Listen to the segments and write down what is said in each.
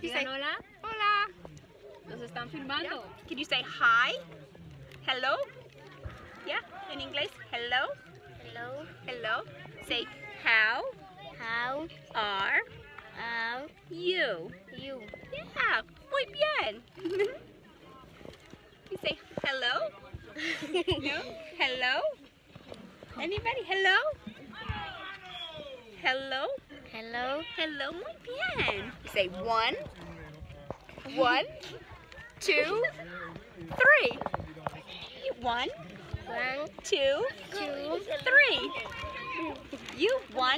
You say Hola. hola. Nos están filmando. Can you say hi? Hello? Yeah, in English. Hello? Hello. Hello. Say how How are are you? you? Yeah, muy bien. You say hello? No? Hello? Anybody? Hello? Hello? Hello. Hello, muy bien. You say one, 2, 3. 1, 2, 3. You 1,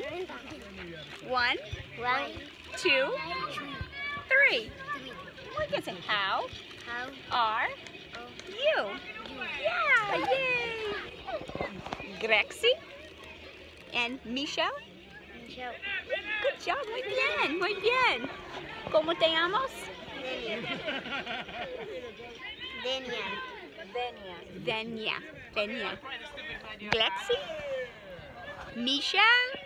2, 3. We can say how How are you? Yeah, yay! Grexy and Michelle. Michelle. Good job, muy bien, muy bien. ¿Cómo te llamas? Denia. Denia. Glexy? Michelle?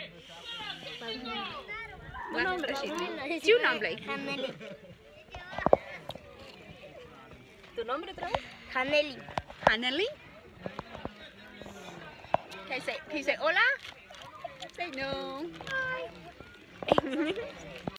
Tu nombre. Tu nombre. Haneli. ¿Tu nombre otra vez? Haneli. Haneli? Can you say hola? Say no. Hi.